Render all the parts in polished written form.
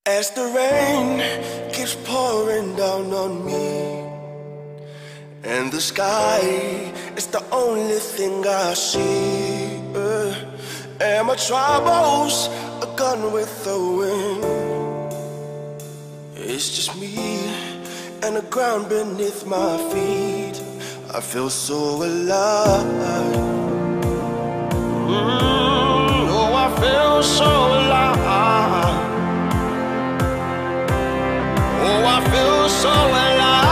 As the rain keeps pouring down on me, and the sky is the only thing I see, and my troubles are gone with the wind. It's just me and the ground beneath my feet. I feel so alive. Oh, I feel so alive. Oh, I feel so alive.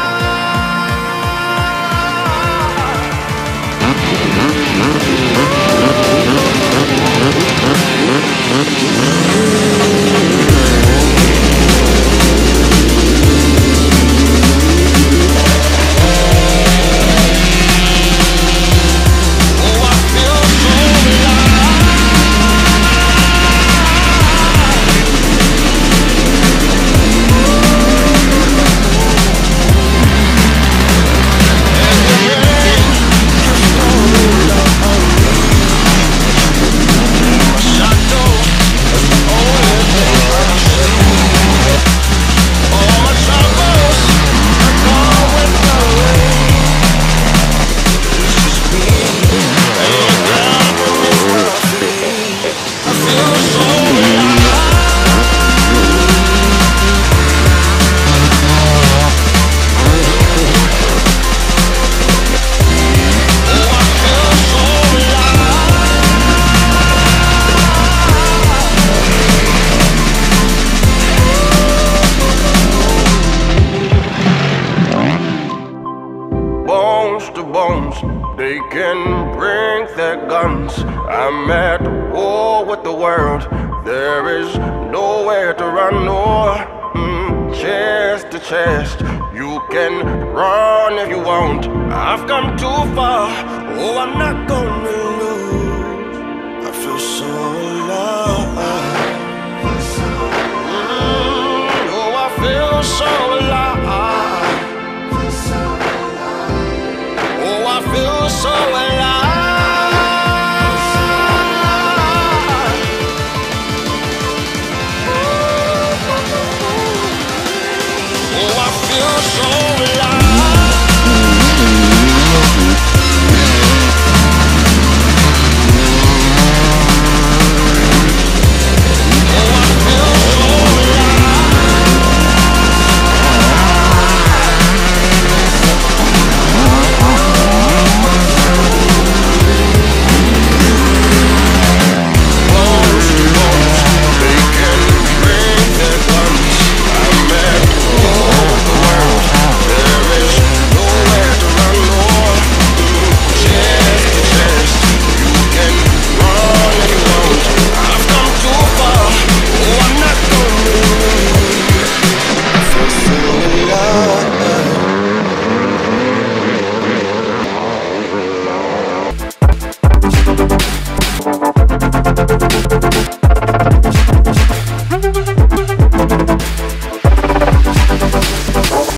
They can bring their guns. I'm at war with the world. There is nowhere to run, no. Chest to chest, you can run if you want. I've come too far, oh, I'm not gonna lose. I feel so alive. Oh, I feel so alive. Oh, I feel so alive. Oh, I feel so alive.